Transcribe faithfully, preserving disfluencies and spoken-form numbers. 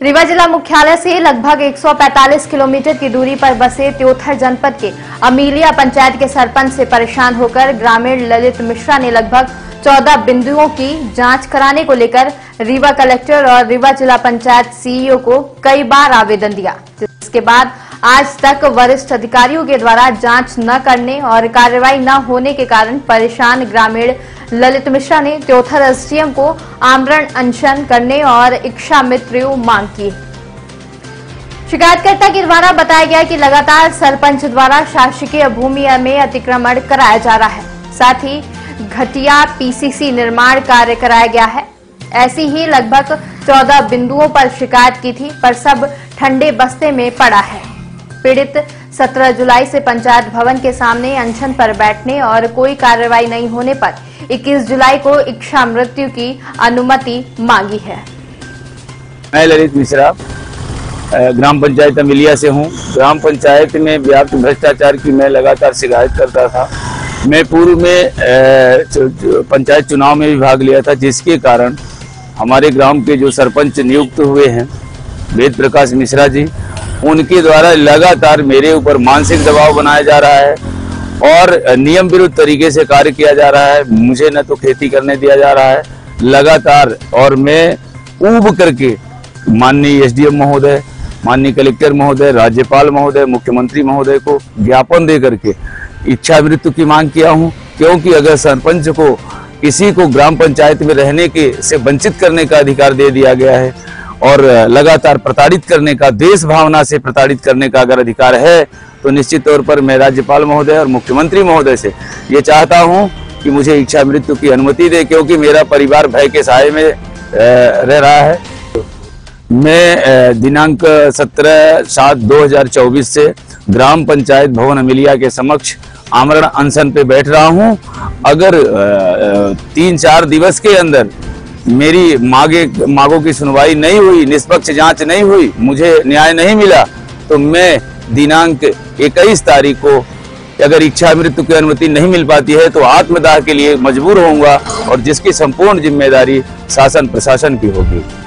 रीवा जिला मुख्यालय से लगभग एक सौ पैंतालीस किलोमीटर की दूरी पर बसे त्योथर जनपद के अमीलिया पंचायत के सरपंच से परेशान होकर ग्रामीण ललित मिश्रा ने लगभग चौदह बिंदुओं की जांच कराने को लेकर रीवा कलेक्टर और रीवा जिला पंचायत सीईओ को कई बार आवेदन दिया, जिसके बाद आज तक वरिष्ठ अधिकारियों के द्वारा जांच न करने और कार्रवाई न होने के कारण परेशान ग्रामीण ललित मिश्रा ने त्योथर एसडीएम को आमरण अनशन करने और इच्छा मृत्यु मांग की। शिकायतकर्ता के द्वारा बताया गया कि लगातार सरपंच द्वारा शासकीय भूमि में अतिक्रमण कराया जा रहा है, साथ ही घटिया पीसीसी निर्माण कार्य कराया गया है। ऐसी ही लगभग चौदह बिंदुओं पर शिकायत की थी, पर सब ठंडे बस्ते में पड़ा है। पीड़ित सत्रह जुलाई से पंचायत भवन के सामने अनशन पर बैठने और कोई कार्रवाई नहीं होने पर इक्कीस जुलाई को इच्छा मृत्यु की अनुमति मांगी है। मैं ललित मिश्रा ग्राम पंचायत अमीलिया से हूं। ग्राम पंचायत में व्याप्त भ्रष्टाचार की मैं लगातार शिकायत करता था। मैं पूर्व में पंचायत चुनाव में भी भाग लिया था, जिसके कारण हमारे ग्राम के जो सरपंच नियुक्त हुए हैं वेद प्रकाश मिश्रा जी, उनके द्वारा लगातार मेरे ऊपर मानसिक दबाव बनाया जा रहा है और नियम विरुद्ध तरीके से कार्य किया जा रहा है। मुझे न तो खेती करने दिया जा रहा है लगातार, और मैं ऊब करके माननीय एसडीएम महोदय, माननीय कलेक्टर महोदय, राज्यपाल महोदय, मुख्यमंत्री महोदय को ज्ञापन दे करके इच्छा मृत्यु की मांग किया हूं। क्योंकि अगर सरपंच को किसी को ग्राम पंचायत में रहने के से वंचित करने का अधिकार दे दिया गया है और लगातार प्रताड़ित करने का, देश भावना से प्रताड़ित करने का अगर अधिकार है, तो निश्चित तौर पर मैं राज्यपाल महोदय और मुख्यमंत्री महोदय से ये चाहता हूं कि मुझे इच्छा मृत्यु की अनुमति दे, क्योंकि मेरा परिवार भय के साए में रह रहा है। मैं दिनांक सत्रह सात दो हजार चौबीस से ग्राम पंचायत भवन अमीलिया के समक्ष आमरण अनशन पे बैठ रहा हूं। अगर तीन चार दिवस के अंदर मेरी मांगे मांगों की सुनवाई नहीं हुई, निष्पक्ष जांच नहीं हुई, मुझे न्याय नहीं मिला, तो मैं दिनांक इक्कीस तारीख को अगर इच्छा मृत्यु की अनुमति नहीं मिल पाती है तो आत्मदाह के लिए मजबूर होऊंगा, और जिसकी संपूर्ण जिम्मेदारी शासन प्रशासन की होगी।